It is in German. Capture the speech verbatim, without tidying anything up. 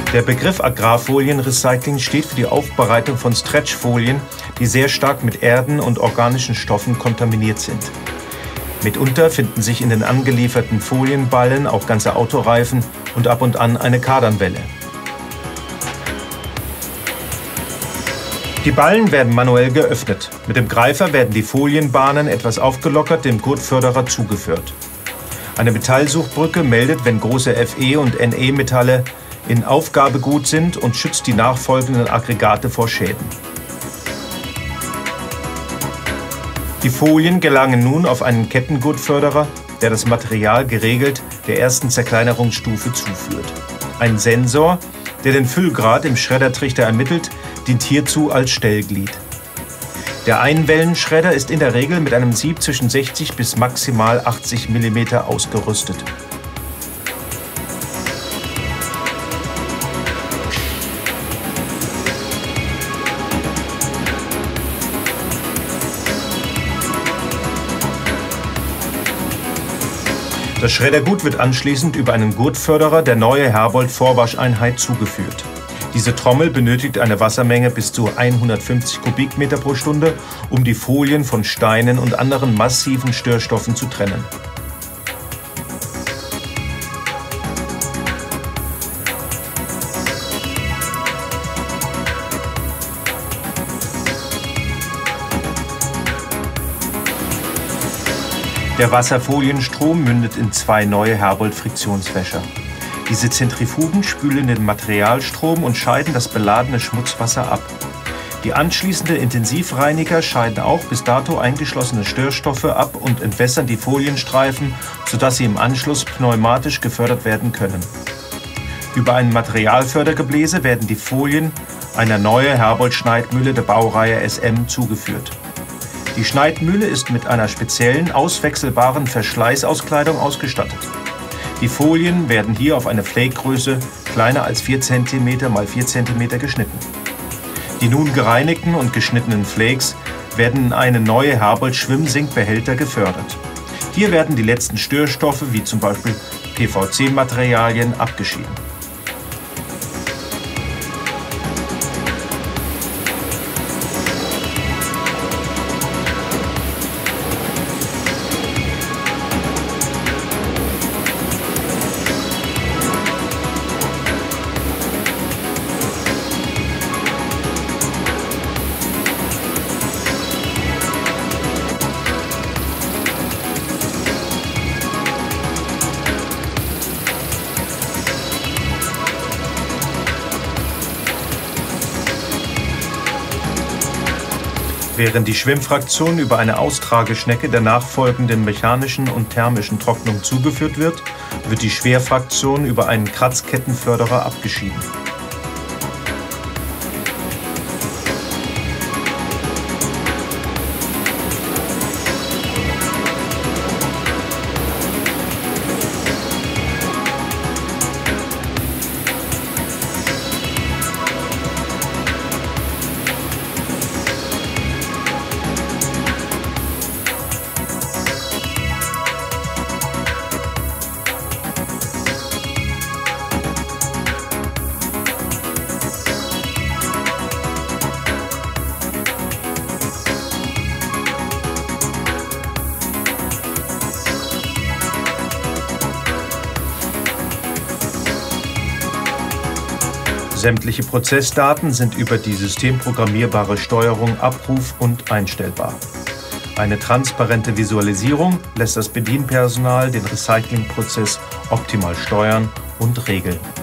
Der Begriff Agrarfolienrecycling steht für die Aufbereitung von Stretchfolien, die sehr stark mit Erden und organischen Stoffen kontaminiert sind. Mitunter finden sich in den angelieferten Folienballen auch ganze Autoreifen und ab und an eine Kardanwelle. Die Ballen werden manuell geöffnet. Mit dem Greifer werden die Folienbahnen etwas aufgelockert dem Gurtförderer zugeführt. Eine Metallsuchbrücke meldet, wenn große Fe- und Ne-Metalle in Aufgabegut sind und schützt die nachfolgenden Aggregate vor Schäden. Die Folien gelangen nun auf einen Kettengurtförderer, der das Material geregelt der ersten Zerkleinerungsstufe zuführt. Ein Sensor, der den Füllgrad im Schreddertrichter ermittelt, dient hierzu als Stellglied. Der Einwellenschredder ist in der Regel mit einem Sieb zwischen sechzig bis maximal achtzig Millimeter ausgerüstet. Das Schreddergut wird anschließend über einen Gurtförderer der Neue Herbold Vorwascheinheit zugeführt. Diese Trommel benötigt eine Wassermenge bis zu hundertfünfzig Kubikmeter pro Stunde, um die Folien von Steinen und anderen massiven Störstoffen zu trennen. Der Wasserfolienstrom mündet in zwei Neue Herbold Friktionswäscher. Diese Zentrifugen spülen den Materialstrom und scheiden das beladene Schmutzwasser ab. Die anschließenden Intensivreiniger scheiden auch bis dato eingeschlossene Störstoffe ab und entwässern die Folienstreifen, sodass sie im Anschluss pneumatisch gefördert werden können. Über ein Materialfördergebläse werden die Folien einer Neue Herbold Schneidmühle der Baureihe S M zugeführt. Die Schneidmühle ist mit einer speziellen, auswechselbaren Verschleißauskleidung ausgestattet. Die Folien werden hier auf eine Flake-Größe kleiner als vier Zentimeter mal vier Zentimeter geschnitten. Die nun gereinigten und geschnittenen Flakes werden in eine Neue Herbold Schwimmsinkbehälter gefördert. Hier werden die letzten Störstoffe, wie zum Beispiel P V C-Materialien, abgeschieden. Während die Schwimmfraktion über eine Austrageschnecke der nachfolgenden mechanischen und thermischen Trocknung zugeführt wird, wird die Schwerfraktion über einen Kratzkettenförderer abgeschieden. Sämtliche Prozessdaten sind über die systemprogrammierbare Steuerung abruf- und einstellbar. Eine transparente Visualisierung lässt das Bedienpersonal den Recyclingprozess optimal steuern und regeln.